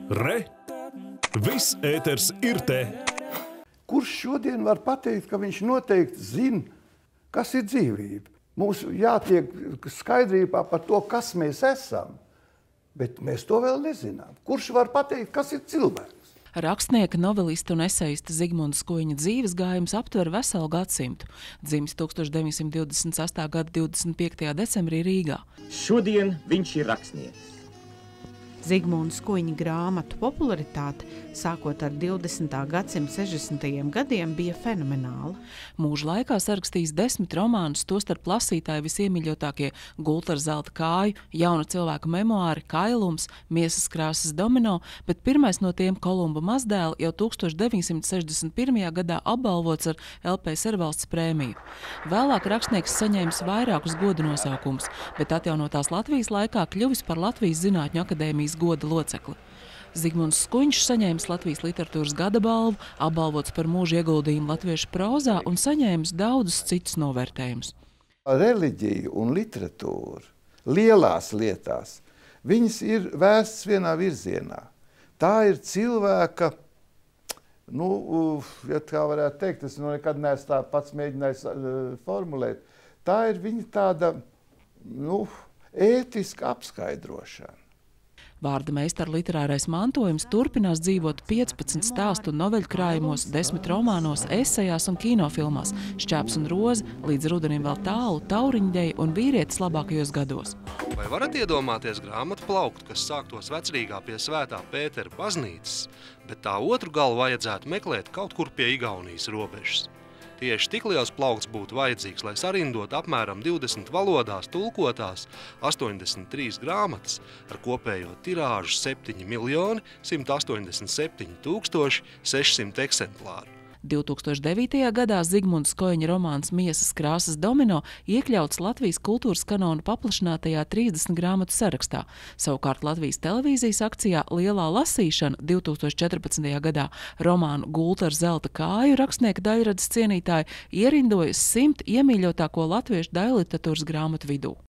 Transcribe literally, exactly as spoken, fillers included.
Re! Viss ēters ir te! Kurš šodien var pateikt, ka viņš noteikti zina, kas ir dzīvība? Mums jātiek skaidrībā par to, kas mēs esam, bet mēs to vēl nezinām. Kurš var pateikt, kas ir cilvēks? Rakstnieka, novelista un eseista Zigmunda Skuiņa dzīves gājums aptver veselu gadsimtu. Dzimis tūkstoš deviņsimt divdesmit sastā gada divdesmit piektajā decembrī Rīgā. Šodien viņš ir rakstnieks. Zigmunda Skuiņa grāmatu popularitāte, sākot ar divdesmitā gadsimta sešdesmitajiem gadiem, bija fenomenāla. Mūža laikā sarakstījis desmit romānus, tostarp lasītāji visiemīļotākie Gulta ar zelta kāju, Jauna cilvēka memoāri, Kailums, Miesas krāsas domino, bet pirmais no tiem, Kolumba mazdēli, jau tūkstoš deviņsimt sešdesmit pirmajā gadā apbalvots ar L P S R valsts prēmiju. Vēlāk rakstnieks saņēmis vairākus godu nosaukumus, bet atjaunotās Latvijas laikā kļuvis par Latvijas Zinātņu akadēmijas goda locekli. Zigmunds Skuiņš saņēmis Latvijas literatūras gada balvu, apbalvots par mūža ieguldījumu latviešu prozā un saņēmis daudzus citus novērtējumus. Reliģija un literatūra lielās lietās, viņas ir vērstas vienā virzienā. Tā ir cilvēka, nu, ja tā varētu teikt, es nu nekad neesmu tā pats mēģinājis formulēt, tā ir viņa tāda, nu, ētiska apskaidrošana. Vārda meistara literārais mantojums turpinās dzīvot piecpadsmit stāstu un noveļu krājumos, desmit romānos, esejās un kinofilmās, Šķēps un roze, Līdz rudenim vēl tālu, Tauriņdeja un Vīrietis labākajos gados. Vai varat iedomāties grāmatu plauktu, kas sāktos Vecrīgā pie Svētā Pētera baznīcas, bet tā otru galu vajadzētu meklēt kaut kur pie Igaunijas robežas? Tieši tik liels plaukts būtu vajadzīgs, lai sarindot apmēram divdesmit valodās tulkotās astoņdesmit trīs grāmatas ar kopējo tirāžu septiņi miljoni simt astoņdesmit septiņi tūkstoši sešsimt eksemplāru. divtūkstoš devītajā gadā Zigmunda Skuiņa romāns Miesas krāsas domino iekļauts Latvijas kultūras kanona paplašinātajā trīsdesmit grāmatu sarakstā. Savukārt Latvijas televīzijas akcijā Lielā lasīšana divtūkstoš četrpadsmitajā gadā romānu Gulta ar zelta kāju rakstnieka daļradas cienītāji ierindojas simt iemīļotāko latviešu daļliteratūras grāmatu vidū.